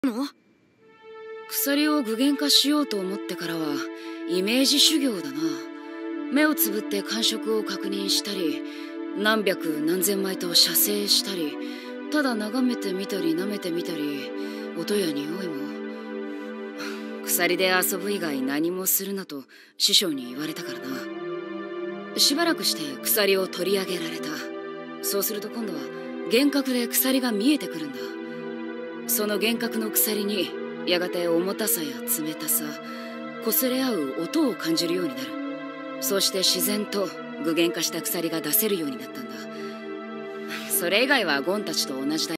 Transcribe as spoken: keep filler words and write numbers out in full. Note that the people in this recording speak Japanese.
の？鎖を具現化しようと思ってからはイメージ修行だな。目をつぶって感触を確認したり、何百何千枚と写生したり、ただ眺めてみたり舐めてみたり、音や匂いも。鎖で遊ぶ以外何もするなと師匠に言われたからな。しばらくして鎖を取り上げられた。そうすると今度は幻覚で鎖が見えてくるんだ。その幻覚の鎖にやがて重たさや冷たさ、擦れ合う音を感じるようになる。そうして自然と具現化した鎖が出せるようになったんだ。それ以外はゴンたちと同じだよ。